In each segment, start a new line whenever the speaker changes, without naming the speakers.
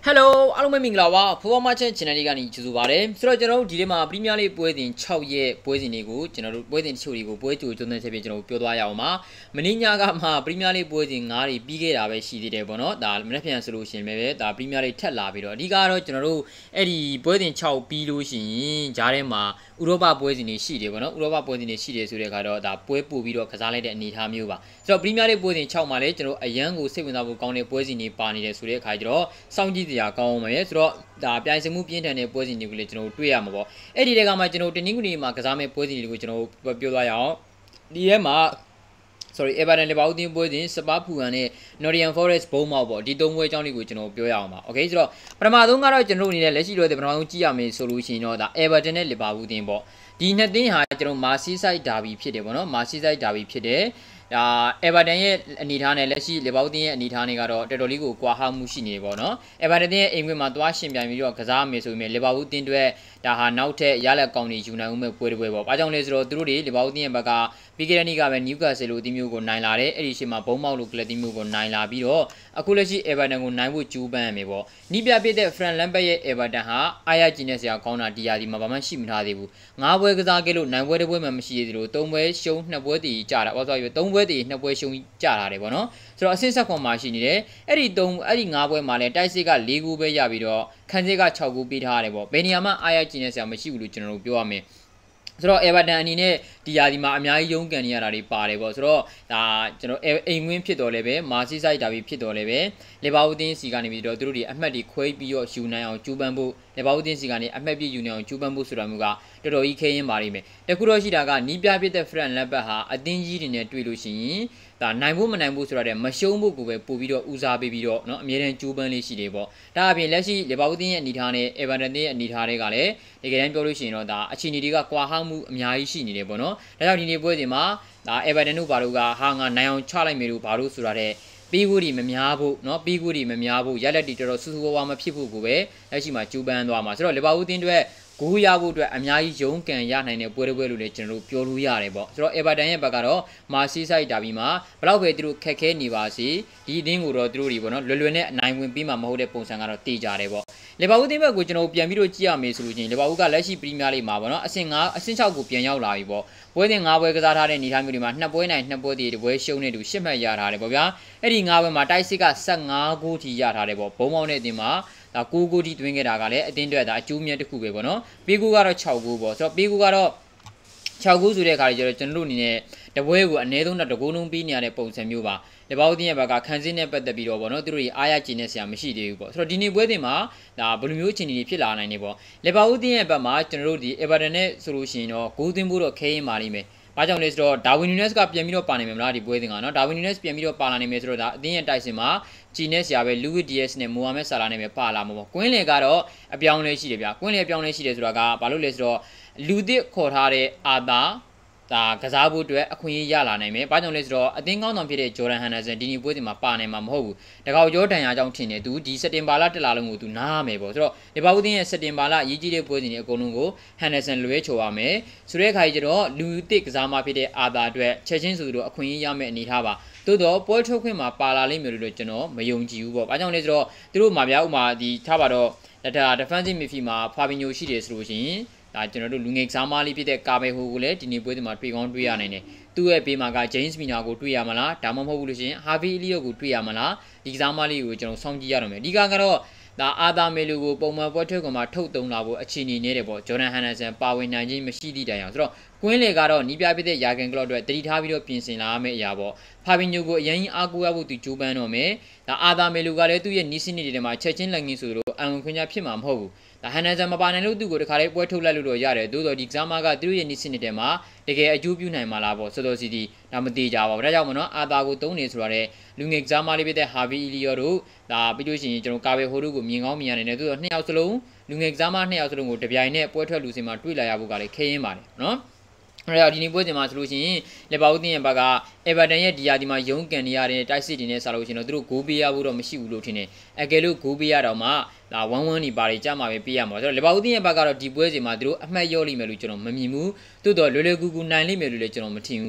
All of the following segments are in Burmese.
Hello အားလုံးပဲမင်္ဂလာပါဖိုးဖွားမချန် channel လေးကနေကြိုဆိုပါရစေဆိုတော့ကျွန်တော်တို့ဒီထဲမှာ Premier League ပွဲစဉ်6ရက်ပွဲစဉ်တွေကိုကျွန်တော်တို့ပွဲစဉ်တချို့တွေကိုပွဲကြိုကျုံတဲ့ချက်ပြကျွန်တော်တို့ပြောသွားရအောင်ပါမင်းညကမှ Premier League ပွဲစဉ်9တွေပြီးခဲ့တာပဲရှိသေးတယ်ပေါ့နော်ဒါမနေ့ပြန်ဆိုလို့ရှိရင်ပဲဒါ Premier League ထက်လာပြီးတော့အဓိကတော့ကျွန်တော်တို့အဲ့ဒီပွဲစဉ်6ပြီးလို့ရှိရင်ဂျားထဲမှာဥရောပပွဲစဉ်တွေရှိတယ်ပေါ့နော်ဥရောပပွဲစဉ်တွေရှိတယ်ဆိုတဲ့အခါတော့ဒါပွဲပို့ပြီးတော့ကစားလိုက်တဲ့အနေအထားမျိုးပါဆိုတော့ Premier League ပွဲစဉ်6မှာလည်းကျွန်တော်အရန်ကိုစိတ်ဝင်စားဖို့ကောင်းတဲ့ပွဲစဉ်တွေပါနေတယ်ဆိုတဲ့အခါကျတော့စောင့်ကြည့်စရာကောင်းအောင်ပဲဆိုတော့ဒါပြိုင်ဆိုင်မှုပြင်းထန်တဲ့ပွဲစဉ်တွေကိုလည်းကျွန်တော်တွေ့ရမှာပေါ့အဲ့ဒီတဲကမှကျွန်တော်တနင်္ဂနွေမှာကစားမဲ့ပွဲစဉ်တွေကိုကျွန်တော်ပြောသွားရအောင်ဒီထဲမှာEverton လေဘာဦးတင်းပွဲစဉ်စပါဖူဟန်နဲ့ Nottingham Forest ဘုံမောက်ပေါ့ဒီ၃ပွဲအကြောင်းလေးကိုကျွန်တော်ပြောရအောင်ပါ Okay ဆိုတော့ပထမဆုံးကတော့ကျွန်တော်အနေနဲ့လက်ရှိလိုတဲ့ပထမဆုံးကြည့်ရမယ်ဆိုလို့ရှိရင်တော့ဒါ Everton နဲ့လေဘာဦးတင်းပေါ့ဒီနှစ်သင်းဟာကျွန်တော် Merseyside Derby ဖြစ်တယ်ပေါ့နော် Merseyside Derby ဖြစ်တယ်ဒါ Everton ရဲ့အနေထားနဲ့လက်ရှိလေဘာဦးတင်းရဲ့အနေထားနဲ့ကတော့တော်တော်လေးကိုကွာဟမှုရှိနေပေါ့နော် Everton ရဲ့အိမ်ခွင်မှာသွားရှင်ပြိုင်ပြီးတော့ကစားမယ်ဆိုပေမဲ့လေဘာဦးတင်းတွေဒါဟာနောက်ထပ်ရလက်ကောင်တွေယူနိုင်ဦးမဲ့ပွဲတစ်ပွဲပေါ့။ဘာကြောင့်လဲဆိုတော့သူတို့တွေလေဘာဦးတင်းရဲ့ဘက်ကပြီးခဲ့တဲ့နေ့ကပဲ Newcastle လို့အသင်းမျိုးကိုနိုင်လာတယ်။အဲ့ဒီအချိန်မှာဘုံမောက်လို့ကလပ်တီးမျိုးကိုနိုင်လာပြီးတော့အခုလက်ရှိ Everton ကိုနိုင်ဖို့ကြိုးပမ်းရမယ်ပေါ့။နီးပြပြတဲ့ Frank Lampard ရဲ့ Everton ဟာအားရကျင်တဲ့ဆရာကောင်းတာဒီယာဒီမှာဘာမှရှိမထားသေးဘူး။၅ပွဲကစားခဲ့လို့နိုင်ပွဲတစ်ပွဲမှမရှိသေးဘူး။၃ပွဲရှုံး၂ပွဲတည်ကြတာ။ဘာလို့ဆိုတော့၃ပွဲတည်၂ပွဲရှုံးကြတာတယ်ပေါ့နော်။ဆိုတော့အဆင့်ဆက်ခွန်မှာရှိနေတယ်။အဲ့ဒီ၅ပွဲမှာလည်းတိုက်စစ်က၄ဂိုးပဲရပြီးတော့ခန်းစစ်က6ဂိုးပေးထားရတယ်ပေါ့။ဘယ်နေရာမှာအားရကျင်တဲ့ဆရာမရှိဘူးလို့ကျွန်တော်တို့ပြောရမယ်ဆိုတော့ Everton အနေနဲ့ဒီယာဒီမှာအများကြီးရုန်းကန်နေရတာတွေပါတယ်ပေါ့ဆိုတော့ဒါကျွန်တော်အိမ်ဝင်းဖြစ်တော်လဲပဲ Merseyside Derby ဖြစ်တော်လဲပဲလေဘာဦးတင်းစီကနေပြီးတော့သူတို့တွေအမှတ်တွေခွဲပြီးတော့ယူနိုင်အောင်ကြိုးပမ်းဖို့လေဘာဦးတင်းစီကနေအမှတ်ပြယူနိုင်အောင်ကြိုးပမ်းဖို့ဆိုတာမျိုးကတော်တော်ကြီးခဲရင်ပါလိမ့်မယ်တခုတော့ရှိတာကနီးပြဖြစ်တဲ့ Frank Lampard ဟာအသင်းကြီးတွေနဲ့တွေ့လို့ရှိရင်ဒါနိုင်ဖို့မနိုင်ဖို့ဆိုတာတဲ့မရှုံးဖို့ကိုပဲပို့ပြီးတော့ဦးစားပေးပြီးတော့เนาะအမြဲတမ်းကြိုးပမ်းလေးရှိတယ်ပေါ့ဒါအပြင်လက်ရှိလေဘာဦးတင်းရဲ့အနေထားနဲ့ Everton ရဲ့အနေထားတွေကလည်းတကယ်တမ်းပြောလို့ရှိရင်တော့ဒါအခြေအနေတွေကကွာဟမှုအများကြီးရှိနေတယ်ပေါ့နော်ဒါကြောင့်ဒီနေ့ပွဲစဉ်မှာဒါ Everton တို့ဘာလို့ကဟာငါနိုင်အောင်ချလိုက်မယ်လို့ဘာလို့ဆိုတာတဲ့ပြီးကိုဒီမများဖို့เนาะပြီးကိုဒီမများဖို့ရက်လက်တီတော်တော်စူးစူးဝါးဝါမဖြစ်ဖို့ကိုပဲလက်ရှိမှာကြိုးပမ်းသွားမှာဆိုတော့လေဘာဦးတင်းအတွက်ဂိုးရဖို့အတွက်အများကြီးရုန်းကန်ရနိုင်တဲ့ပွဲတစ်ပွဲလို့လည်းကျွန်တော်တို့ပြောလို့ရတယ်ပေါ့ဆိုတော့ Everton ရဲ့ဘက်ကတော့ Merseyside Derby မှာဘလောက်ပဲသူတို့ခက်ခဲနေပါစေဒီအသင်းကိုတော့သူတို့တွေပေါ့နော်လွယ်လွယ်နဲ့အနိုင်ဝင်ပြီးမှမဟုတ်တဲ့ပုံစံကတော့တည်ကြတယ်ပေါ့လေဘာဦးတင်းဘက်ကိုကျွန်တော်ပြန်ပြီးတော့ကြည့်ရမယ်ဆိုလို့ချင်းလေဘာဦးကလက်ရှိ Premier League မှာပေါ့နော်အဆင့်6ကိုပြန်ရောက်လာပြီပေါ့ပွဲစဉ်5ပွဲကစားထားတဲ့အနေအထားမျိုးတွေမှာ2ပွဲနိုင်2ပွဲတည်တပွဲရှုံးနေသူ10မှတ်ရထားတယ်ပေါ့ဗျာအဲ့ဒီ5ပွဲမှာတိုက်စစ်က15ဂိုးထိရထားတယ်ပေါ့ဘုံမောင်းတဲ့အသင်းမှာဒါ9ဂိုးထိတွင်းခဲ့တာကလည်းအတင်းအတွက်ဒါအကျိုးမြတ်တစ်ခုပဲပေါ့နော်ပေးဂိုးကတော့6ဂိုးပေါ့ဆိုတော့ပေးဂိုးကတော့6ဂိုးဆိုတဲ့အခါကျတော့ကျွန်တော်တို့အနေနဲ့တပွဲကိုအနည်းဆုံးတော့တဂိုးလုံးပေးနေရတဲ့ပုံစံမျိုးပါလေဘာဦးတင်းရဲ့ဘက်ကခန်းစင်းနဲ့ပတ်သက်ပြီးတော့ပေါ့နော်သူတို့တွေအားရကျင်နေစရာမရှိသေးဘူးပေါ့ဆိုတော့ဒီနေ့ပွဲတင်မှာဒါဘယ်လိုမျိုးအခြေအနေတွေဖြစ်လာနိုင်နေပေါ့လေဘာဦးတင်းရဲ့ဘက်မှာကျွန်တော်တို့ဒီ Everton နဲ့ဆိုလို့ရှိရင်တော့ဂိုးသွင်းဖို့တော့ခဲရင်ပါလိမ့်မယ်ဘာကြောင့်လဲဆိုတော့ Darwin Núñez ကပြန်ပြီးတော့ပါနိုင်မယ်မလားဒီပွဲစဉ်ကနော် Darwin Núñez ပြန်ပြီးတော့ပါလာနိုင်မယ်ဆိုတော့ဒါအသင်းရဲ့တိုက်စင်မှာဂျီနက်ဆရာပဲ Luis Diaz နဲ့ Mohamed Salah နဲ့ပဲပါလာမှာပေါ့ကွင်းလေကတော့အပြောင်းလဲရှိတယ်ဗျာကွင်းလေအပြောင်းလဲရှိတယ်ဆိုတာကဘာလို့လဲဆိုတော့လူသစ်ခေါ်ထားတဲ့အာသာဒါကစားဖို့အတွက်အခွင့်အရေးရလာနိုင်မယ်။ဘာကြောင့်လဲဆိုတော့အသင်းကောင်းဆောင်ဖြစ်တဲ့ Jordan Henderson ဒီနေ့ပွဲစဉ်မှာပါနိုင်မှာမဟုတ်ဘူး။တကောက်ကျော်ဒဏ်ရာကြောင့်ထင်တယ်သူဒီစက်တင်ဘာလတက်လာလုံးကိုသူနားရမယ်ပေါ့။ဆိုတော့ဒီဘာဦးသင်းရဲ့စက်တင်ဘာလအရေးကြီးတဲ့ပွဲစဉ်တွေအကုန်လုံးကို Henderson လွဲချော်ရမယ်။ဆိုတဲ့အခါကျတော့လူသစ်ကစားမဖြစ်တဲ့အာသာအတွက်ချက်ချင်းဆိုတော့အခွင့်အရေးရမယ့်အနေထားပါ။သို့တော့ပွဲထုတ်ခွင့်မှာပါလာလိမ့်မယ်လို့ကျွန်တော်မယုံကြည်ဘူးပေါ့။ဘာကြောင့်လဲဆိုတော့သူတို့မှာဗျာဥမာဒီထားပါတော့ဒါ defensive midfield မှာ Fabinho ရှိတယ်ဆိုလို့ရှိရင်ဒါကျွန်တော်တို့လူငယ်ကစားမလေးဖြစ်တဲ့ကာဘယ်ဟိုကိုလည်းဒီနေ့ပွဲစဉ်မှာတွေ့ကောင်းတွေ့ရနိုင်တယ်။သူ့ရဲ့ဘေးမှာက James Milner ကိုတွေ့ရမလားဒါမှမဟုတ်ဘူးလို့ရှိရင် Harvey Elliott ကိုတွေ့ရမလားဒီကစားမလေးကိုကျွန်တော်စောင့်ကြည့်ရတော့မယ်။ဒီကတော့ဒါအာသာမေလူကိုပုံမှန်ပွဲထွက်ကောင်မှာထုတ်သုံးလာဖို့အခြေအနေနေတယ်ပေါ့ Jordan Henderson ပါဝင်နိုင်ခြင်းမရှိသည့်တိုင်အောင်ဆိုတော့ကွင်းလေကတော့နီးပြဖြစ်တဲ့ယာကန်ကလော့အတွက်တတိထားပြီးတော့ပြင်ဆင်လာရမယ့်အရာပေါ့ဖာဘီညိုကိုအရင်အားကိုးရဖို့သူကြိုးပမ်းတော့မယ်ဒါအာသာမေလူကလည်းသူ့ရဲ့နီးစနစ်တွေထဲမှာချက်ချင်းလက်ငင်းဆိုလို့အံခွင့်ရဖြစ်မှာမဟုတ်ဘူးဒါဟန်နန်ဆန်မပါနိုင်လို့သူ့ကိုတခါလေးပွဲထုတ်လိုက်လို့တော့ရတယ်သို့တော်ဒီကစားမကသူတို့ရဲ့နီးစနစ်တွေမှာတကယ်အကျိုးပြုနိုင်မှာလားပေါ့စောစောစီတီဒါမသေးကြပါဘူးဒါကြောင့်မနော်အာသာကိုသုံးနေဆိုရတဲ့လူငယ်ကစားမလေးဖြစ်တဲ့ Harvey Elliott တို့ဒါပြီးလို့ရှိရင်ကျွန်တော်ကာဘယ်ဟိုတို့ကိုမြင်ကောင်းမြင်ရနေတယ်သို့တော်နှစ်ယောက်စလုံးလူငယ်ကစားမနှစ်ယောက်စလုံးကိုတပြိုင်နက်ပွဲထွက်လူစင်မှာတွေ့လာရဖို့ကလည်းခဲရင်ပါတယ်နော်အဲ့တော့ဒီနေ့ပွဲစဉ်မှာဆိုလို့ရှိရင်လေဘာဦးတင်းရဲ့ဘက်က Everton ရဲ့ဒီယာဒီမှာရုန်းကန်နေရတဲ့တိုက်စစ်တွေနဲ့ဆက်လို့ရှိရင်တော့သူတို့ဂိုးပေးရဖို့တော့မရှိဘူးလို့ထင်တယ်အကယ်လို့ဂိုးပေးရတော့မှဒါ1-1နေပါတွေကြမှာပဲပေးရမှာဆိုတော့လေဘာဦးတင်းရဲ့ဘက်ကတော့ဒီပွဲစဉ်မှာသူတို့အမှတ်ရောလိမ့်မယ်လို့ကျွန်တော်မမြင်ဘူးတိုးတော့လွယ်လွယ်ကူကူနိုင်လိမ့်မယ်လို့လည်းကျွန်တော်မထင်ဘူးပေါ့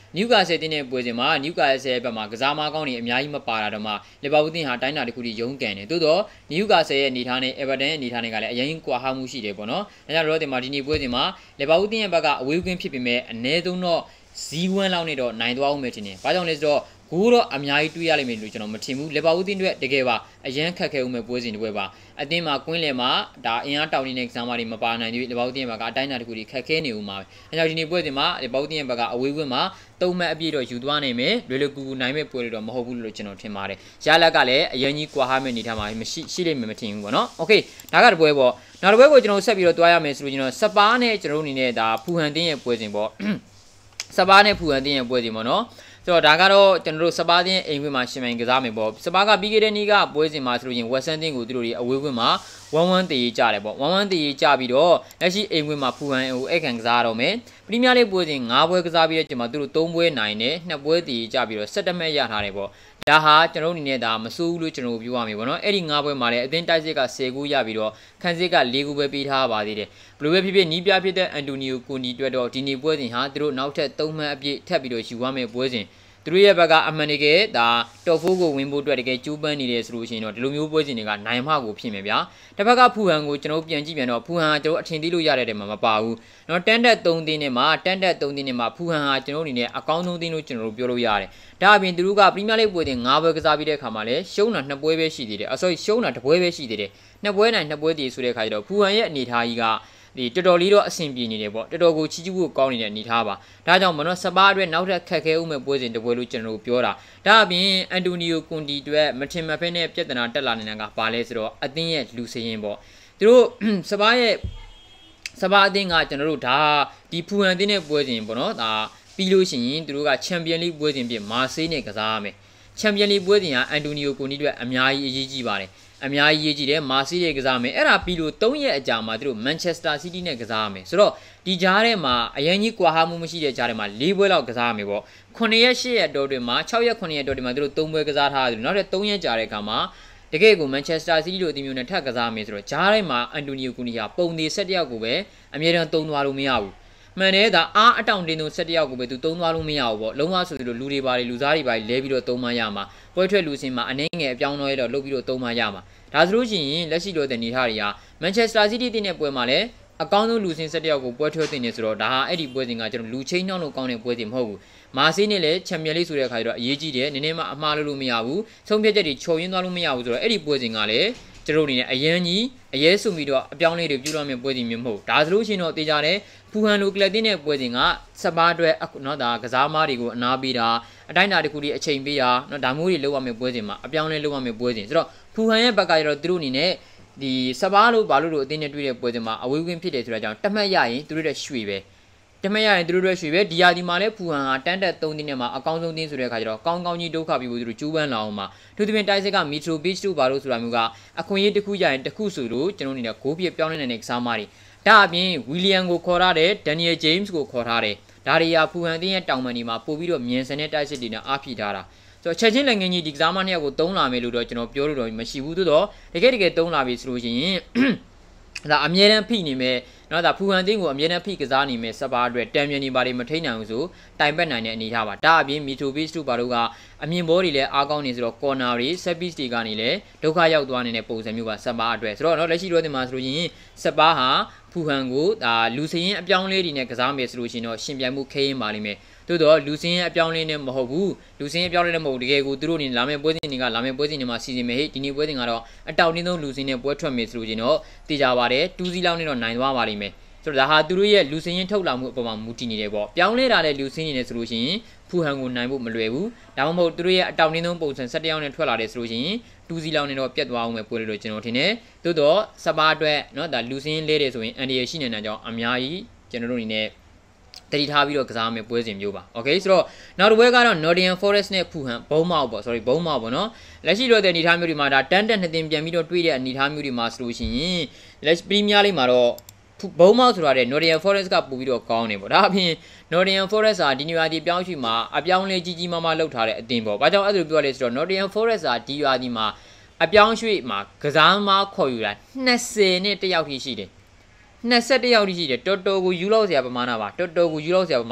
နျူကာဆယ်တင်းတဲ့ပွဲစဉ်မှာနျူကာဆယ်ဘက်မှာကစားမကောင်းတွေအများကြီးမပါတာတော့မှလီဗာပူးတင်ဟာတိုင်းတာတစ်ခုထိရုံးကန်တယ်သို့တော့နျူကာဆယ်ရဲ့အနေထားနဲ့အေဗာတန်ရဲ့အနေထားနဲ့ကလည်းအရင်ကွာဟမှုရှိတယ်ပေါ့နော်ဒါကြောင့်တော့ဒီမှာဒီနေ့ပွဲစဉ်မှာလီဗာပူးတင်ရဲ့ဘက်ကအဝေးကွင်းဖြစ်ပေမဲ့အနည်းဆုံးတော့ဇီးဝမ်းလောက်နဲ့တော့နိုင်သွားအောင်မယ်ထင်တယ်။ဘာကြောင့်လဲဆိုတော့ဂိုးတော့အများကြီးတွေးရလိမ့်မယ်လို့ကျွန်တော်မထင်ဘူး။လီဗာပူးတင်တွေတကယ်ပါအရန်ခက်ခဲဦးမယ်ပွဲစဉ်တစ်ပွဲပါ။အသင်းမှာကွင်းလယ်မှာဒါအင်အားတောင်းနေတဲ့ကစားမတွေမပါနိုင်သေးဘူး။လီဗာပူးတင်ရဲ့ဘက်ကအတိုင်းအတာတစ်ခုထိခက်ခဲနေဦးမှာပဲ။အဲကြောင့်ဒီနေ့ပွဲစဉ်မှာလီဗာပူးတင်ရဲ့ဘက်ကအဝေးကွင်းမှာ3မှတ်အပြည့်တော့ယူသွားနိုင်မယ်။လွယ်လွယ်ကူကူနိုင်မဲ့ပွဲတွေတော့မဟုတ်ဘူးလို့ကျွန်တော်ထင်ပါတယ်။ရလက်ကလည်းအရင်ကြီးကွာဟမဲ့အနေထားမှာရှိလိမ့်မယ်မထင်ဘူးပေါ့နော်။ Okay ဒါကတပွဲပေါ့။နောက်တစ်ပွဲကိုကျွန်တော်ဆက်ပြီးတော့တွားရမယ်ဆိုလို့ကျွန်တော်စပါးနဲ့ကျွန်တော်အနေနဲ့ဒါဖူဟန်တင်းရဲ့ပွဲစဉ်ပေါ့။စပါးနဲ့ဖူဟန်တင်းရဲ့ပွဲစဉ်ပေါ့နော်ဆိုတော့ဒါကတော့ကျွန်တော်တို့စပါးတင်းအိမ်ခွင့်မှာရှင်မိုင်ကစားမယ်ပေါ့စပါးကပြီးခဲ့တဲ့နေ့ကပွဲစဉ်မှာဆိုလို့ရင်ဝက်ဆန်တင်းကိုသူတို့တွေအဝေးခွင့်မှာ1-1တည်ကြတယ်ပေါ့1-1တည်ကြပြီးတော့လက်ရှိအိမ်ခွင့်မှာဖူဟန်ကိုအဲ့ခံကစားရတော့မယ်ပရီးမီးယားလိပွဲစဉ်9ပွဲကစားပြီးတဲ့ချိန်မှာသူတို့3ပွဲနိုင်တယ်2ပွဲတည်ကြပြီးတော့17မှတ်ရထားတယ်ပေါ့ဒါဟာကျွန်တော်တို့အနေနဲ့ဒါမစိုးဘူးလို့ကျွန်တော်ပြောရမယ်ပေါ့နော်အဲ့ဒီ9ပွဲမှာလည်းအသင်းတိုက်စစ်က10ခုရပြီးတော့ခန်းစစ်က4ခုပဲပေးထားပါသေးတယ်ဘယ်လိုပဲဖြစ်ဖြစ်နီးပြဖြစ်တဲ့အန်တိုနီယိုကွန်ဒီတွေ့တော့ဒီနေ့ပွဲစဉ်ဟာသူတို့နောက်ထပ်3မှတ်အပြည့်ထပ်ပြီးတော့ယူရမယ့်ပွဲစဉ်သူတို့ရဲ့ဘက်ကအမှန်တကယ်ဒါတော့4ကိုဝင်ဖို့အတွက်တကယ်ကြိုးပမ်းနေတယ်ဆိုလို့ရှိရင်တော့ဒီလိုမျိုးပွဲစဉ်တွေကနိုင်မှကိုဖြစ်မယ်ဗျာတစ်ဖက်ကဖူဟန်ကိုကျွန်တော်ပြန်ကြည့်ပြန်တော့ဖူဟန်ကကျွန်တော်အထင်သေးလို့ရတဲ့တဲမှာမပါဘူးเนาะတန်တက်3တင်းနဲ့မှာတန်တက်3တင်းနဲ့မှာဖူဟန်ဟာကျွန်တော်အနေနဲ့အကောင်းဆုံးတင်းလို့ကျွန်တော်တို့ပြောလို့ရတယ်ဒါအပြင်သူတို့ကပရီးမီးယားလိပွဲတင်9ပွဲကစားပြီးတဲ့အခါမှာလည်းရှုံးတာ2ပွဲပဲရှိသေးတယ်sorryရှုံးတာ1ပွဲပဲရှိသေးတယ်2ပွဲနိုင်2ပွဲတည်ဆိုတဲ့အခါကျတော့ဖူဟန်ရဲ့အနေထားကြီးကဒီတော်တော်လေးတော့အဆင်ပြေနေတယ်ပေါ့တော်တော်ကိုချီးကျူးဖို့ကောင်းနေတဲ့အနေထားပါဒါကြောင့်မနော်စပါးအတွက်နောက်ထပ်ခက်ခဲဦးမဲ့ပွဲစဉ်တစ်ပွဲလို့ကျွန်တော်တို့ပြောတာဒါအပြင်အန်တိုနီယိုကွန်တီအတွက်မထင်မှတ်ဖဲနဲ့ပြဿနာတက်လာနေတာကဘာလဲဆိုတော့အသင်းရဲ့လူစရင်ပေါ့သူတို့စပါးအသင်းကကျွန်တော်တို့ဒါဒီဖူဟန်တင်းတဲ့ပွဲစဉ်ပေါ့နော်ဒါပြီးလို့ရှိရင်သူတို့ကချန်ပီယံလိပွဲစဉ်ဖြစ်မာဆေးနဲ့ကစားရမယ်ချန်ပီယံလိပွဲစဉ်ကအန်တိုနီယိုကွန်တီအတွက်အများကြီးအရေးကြီးပါတယ်အများကြီးရေးကြည့်တယ်မာစီးရဲ့ကစားမယ်အဲ့ဒါပြီးလို့3ရက်အကြာမှာသူတို့မန်ချက်စတာစီးတီးနဲ့ကစားမယ်ဆိုတော့ဒီကြားထဲမှာအရင်ကြီးကွာဟမှုမရှိတဲ့ကြားထဲမှာ4ပွဲလောက်ကစားမယ်ပေါ့9ရက်8ရက်တော့တွင်မှာ6ရက်9ရက်တော့တွင်မှာသူတို့3ပွဲကစားထားတယ်နောက်ထပ်3ရက်ကြာတဲ့အခါမှာတကယ်ကိုမန်ချက်စတာစီးတီးတို့အသင်းမျိုးနဲ့ထပ်ကစားမယ်ဆိုတော့ကြားထဲမှာအန်တိုနီယိုကူနီယာပုံသေး17ယောက်ကိုပဲအမြဲတမ်းသုံးသွားလို့မရဘူးမှန်တယ်ဒါအားအတောင်တင်းသူ17ယောက်ကိုပဲသူသုံးသွားလို့မရဘူးပေါ့လုံးဝဆိုသလိုလူတွေပါလေလူစားတွေပါလဲပြီးတော့သုံးမရမှာပွဲထွက်လူစင်မှာအနှဲငယ်အပြောင်းတော့ရတော့လုပ်ပြီးတော့သုံးမရမှာဒါဆိုလို့ရှိရင်လက်ရှိလိုတဲ့နေထားတွေကမန်ချက်စတာစီးတီးတင်းတဲ့ပွဲမှာလည်းအကောင်းဆုံးလူစင်17ယောက်ကိုပွဲထွက်တင်နေဆိုတော့ဒါဟာအဲ့ဒီပွဲစဉ်ကကျွန်တော်လူချင်းနှောင်းလို့ကောင်းတဲ့ပွဲစဉ်မဟုတ်ဘူးမာဆေးနဲ့လည်းချန်ပီယံလိဆိုတဲ့အခါကျတော့အရေးကြီးတယ်နည်းနည်းမှအမှားလို့မရဘူးဆုံးဖြတ်ချက်တွေချုပ်ရင်းသွားလို့မရဘူးဆိုတော့အဲ့ဒီပွဲစဉ်ကလည်းကျွန်တော်အနေနဲ့အရန်ကြီးအရေးစုပြီးတော့အပြောင်းလေးတွေပြုလုပ်မယ့်ပွဲစဉ်မျိုးမဟုတ်ဒါဆိုလို့ရှိရင်တော့တေချာတယ်ဖူဟန်လိုကလပ်တင်းတဲ့ပွဲစဉ်ကစပါးအတွက်เนาะဒါကစားမားတွေကိုအနာပေးတာအတိုင်းအတာတစ်ခုလေးအချိန်ပေးတာเนาะဒါမျိုးတွေလုပ်ရမယ့်ပွဲစဉ်မှာအပြောင်းလဲလုပ်ရမယ့်ပွဲစဉ်ဆိုတော့ဖူဟန်ရဲ့ဘက်ကကျတော့သူတို့အနေနဲ့ဒီစပါးလို့ဘာလို့အတင်းနဲ့တွေ့တဲ့ပွဲစဉ်မှာအဝေးကွင်းဖြစ်တယ်ဆိုတဲ့အကြောင်းတတ်မှတ်ရရင်သူတို့ရဲ့ရွှေပဲတမရရင်သူတို့ရွှေပဲဒီယာဒီမှာလည်းဖူဟန်ကတန်းတက်3တင်းနဲ့မှာအကောင်းဆုံးတင်းဆိုတဲ့အခါကျတော့ကောင်းကောင်းကြီးဒုက္ခပြီးသူတို့ကျူးပန်းလာအောင်မှာသူတို့ပြင်တိုက်စစ်ကမီထရိုဘစ်တို့ဘာလို့ဆိုတာမျိုးကအခွင့်အရေးတစ်ခုရရင်တစ်ခုဆိုလို့ကျွန်တော်အနေနဲ့ဂိုးပြပြောင်းနေတဲ့ကစားမားတွေဒါအပြင်ဝီလီယံကိုခေါ်ထားတယ်ဒန်နီယယ်ဂျိမ်းစ်ကိုခေါ်ထားတယ်ဒါတွေဟာဖူဟန်တင်းရဲ့တောင်ပန်ဒီမှာပို့ပြီးတော့မြန်ဆန်တဲ့တိုက်စစ်တွေနဲ့အားဖြည့်ထားတာဆိုတော့ချက်ချင်းလက်ငင်းကြီးဒီကစားမားနှစ်ယောက်ကိုသုံးလာမယ်လို့တော့ကျွန်တော်ပြောလို့တော့မရှိဘူးသို့တော့တကယ်သုံးလာပြီဆိုလို့ရှိရင်ဒါအမြဲတမ်းဖိနေမယ်နော်ဒါဖူဟန်တင်းကိုအမြဲတမ်းဖိကစားနေမယ်စပါးအတွက်တံမြန်နေပါတွေမထိန်နိုင်ဘူးဆိုတိုင်ပတ်နိုင်တဲ့အနေထားပါဒါအပြင်မီထိုဘစ်တို့ဘာလို့ကအမြင်ဘောတွေလည်းအားကောင်းနေဆိုတော့ကော်နာတွေဆက်ပစ်တွေကနေလည်းဒုက္ခရောက်သွားနေတဲ့ပုံစံမျိုးပါစပါးအတွက်ဆိုတော့နော်လက်ရှိတော့ဒီမှာဆိုလို့ရင်စပါးဟာဖူဟန်ကိုဒါလူစရင်အပြောင်းလေးတွေနဲ့ကစားမယ်ဆိုလို့ရှိရင်တော့ရှင်ပြိုင်မှုခဲရင်ပါလိမ့်မယ်သို့တော့လူစင်းအပြောင်းလဲနဲ့မဟုတ်ဘူးလူစင်းအပြောင်းလဲနဲ့မဟုတ်တကယ်ကိုသူတို့နေလာမယ့်ပွဲစဉ်တွေကလာမယ့်ပွဲစဉ်တွေမှာစီစဉ်မယ်ဟဲ့ဒီနေ့ပွဲစဉ်ကတော့အတောင်တင်းဆုံးလူစင်းနဲ့ပွဲထွက်မယ်ဆိုလို့ချင်းတော့တေချာပါတယ်2စီးလောက်နဲ့တော့နိုင်သွားပါလိမ့်မယ်ဆိုတော့ဒါဟာသူတို့ရဲ့လူစင်းရင်ထုတ်လာမှုအပေါ်မှာမူတည်နေတယ်ပေါ့ပြောင်းလဲတာတဲ့လူစင်းနေတယ်ဆိုလို့ရှိရင်ဖူဟန်ကိုနိုင်ဖို့မလွယ်ဘူးဒါမှမဟုတ်သူတို့ရဲ့အတောင်တင်းဆုံးပုံစံ17ယောက်နဲ့ထွက်လာတယ်ဆိုလို့ရှိရင်2စီးလောက်နဲ့တော့ပြတ်သွားအောင်ပဲပွဲလို့ကျွန်တော်ထင်တယ်သို့တော့စပါးအတွက်เนาะဒါလူစင်းလဲတယ်ဆိုရင်အန်ဒီရရှိနေတဲ့ကြောင့်အများကြီးကျွန်တော်တို့အနေနဲ့တတိထားပြီးတော့ကစားမယ်ပွဲစဉ်မျိုးပါ။ Okay ဆိုတော့နောက်တစ်ပွဲကတော့ Nottingham Forest နဲ့ဖူဟန်ဘုံမောက်ပေါ့ sorry ဘုံမောက်ပေါ့နော်လက်ရှိတော့တဲ့အနေထားမျိုးတွေမှာဒါတန်းတက်နှစ်တင်ပြန်ပြီးတော့တွေ့တဲ့အနေထားမျိုးတွေမှာဆိုလို့ရှိရင်လက်ပရီးမီးယားလိမှာတော့ဘုံမောက်ဆိုတာတဲ့ Nottingham Forest ကပို့ပြီးတော့ကောင်းနေပေါ့ဒါအပြင် Nottingham Forest ဟာဒီနေရာဒီပြောင်းရွှေ့မှာအပြောင်းလဲကြီးမားလှုပ်ထားတဲ့အသင်းပေါ့။ဘာကြောင့်အဲ့လိုပြောလဲဆိုတော့ Nottingham Forest ဟာဒီရွာဒီမှာအပြောင်းရွှေ့မှာကစားမားခေါ်ယူတာ20နဲ့တယောက်ထိရှိတယ်21ယောက်ထိရှိတယ်တော်တော်ကိုယူလောက်စရာပမာဏပါတော်တော်ကိုယူလောက်စရာပမာဏက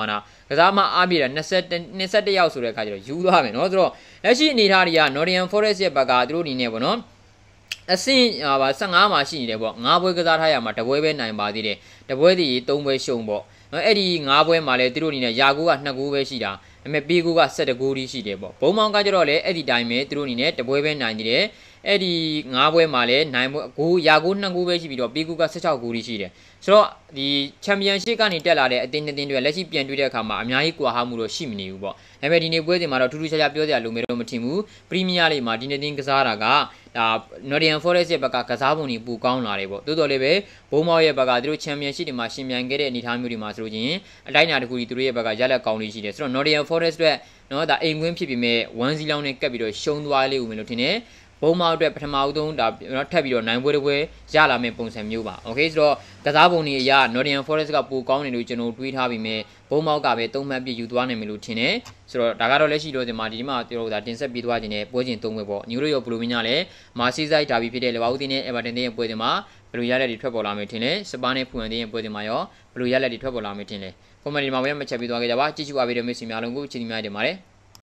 ကစားမအားပြည့်တာ21ရောက်ဆိုတဲ့အခါကျတော့ယူသွားမယ်နော်ဆိုတော့လက်ရှိအနေထားတွေက Nottingham Forest ရဲ့ဘက်ကသူတို့အနေနဲ့ပေါ့နော်အဆင့်15မှာရှိနေတယ်ပေါ့9ပွဲကစားထားရမှာတပွဲပဲနိုင်ပါသေးတယ်တပွဲတည်း3ပွဲရှုံးပေါ့နော်အဲ့ဒီ9ပွဲမှာလည်းသူတို့အနေနဲ့ယာကူက2ဂိုးပဲရှိတာဒါပေမဲ့ပေကူက17ဂိုးထိရှိတယ်ပေါ့ဘုံမောင်ကကြတော့လည်းအဲ့ဒီတိုင်းပဲသူတို့အနေနဲ့တပွဲပဲနိုင်နေတယ်အဲ့ဒီ9ပွဲမှာလည်းနိုင်ပွဲဂိုးယာကူ2ဂိုးပဲရှိပြီးတော့ပေကူက16ဂိုးထိရှိတယ်ဆိုတော့ဒီချန်ပီယံရှစ်ကနေတက်လာတဲ့အသင်း2သင်းတွေလက်ရှိပြန်တွေ့တဲ့အခါမှာအများကြီးကွာဟမှုတော့ရှိမနေဘူးပေါ့ဒါပေမဲ့ဒီနေ့ပွဲစဉ်မှာတော့ထူးထူးခြားခြားပြောစရာလိုမယ်တော့မထင်ဘူးပရီးမီးယားလိဂ်မှာဒီနေ့သင်းကစားတာကဒါ Nottingham Forest ရဲ့ဘက်ကကစားပုံတွေပိုကောင်းလာတယ်ပေါ့တိုးတော်လည်းပဲဘုံမောက်ရဲ့ဘက်ကသူတို့ချန်ပီယံရှစ်တွေမှာရှင်ပြန်ခဲ့တဲ့အနေအထားမျိုးတွေမှာဆိုလို့ချင်းအတိုင်းအတာတစ်ခုကြီးသူတို့ရဲ့ဘက်ကရလက်ကောင်းလေးရှိတယ်ဆိုတော့ Nottingham Forest အတွက်နော်ဒါအိမ်ကွင်းဖြစ်ပြီးမဲ့1-0လောက်နဲ့ကပ်ပြီးတော့ရှုံးသွားလေးဦးမယ်လို့ထင်တယ်ဘုံမောက်အတွက်ပထမဦးဆုံးဒါထပ်ပြီးတော့နိုင်ပွဲတစ်ပွဲရလာမယ့်ပုံစံမျိုးပါโอเคဆိုတော့ကစားပုံတွေအရ Nottingham Forest ကပိုကောင်းတယ်လို့ကျွန်တော်တွေးထားပြီးမဲ့ဘုံမောက်ကပဲ3မှတ်ပြည့်ယူသွားနိုင်မယ်လို့ထင်တယ်ဆိုတော့ဒါကတော့လက်ရှိတော့ဒီမှာကျွန်တော်တို့ဒါတင်ဆက်ပြီးသွားခြင်းနဲ့ပွဲချင်း3ပွဲပေါ့ညိုလိုရောဘလူးမင်းကလည်းမာဆီဆိုင်ဒါဘီဖြစ်တဲ့လီဗာပူးတင်းနဲ့ Everton တင်းရဲ့ပွဲစဉ်မှာဘလူးရလက်တွေထွက်ပေါ်လာမယ်ထင်တယ်စပါးနဲ့ဖူဟန်တင်းရဲ့ပွဲစဉ်မှာရောဘလူးရလက်တွေထွက်ပေါ်လာမယ်ထင်တယ်ကွန်မန့်ဒီမှာပဲမှတ်ချက်ပြီးသွားကြပါကြည့်ကြပါပြီးတဲ့မိတ်ဆွေများလုံးကိုချစ်တင်များတင်ပါတယ်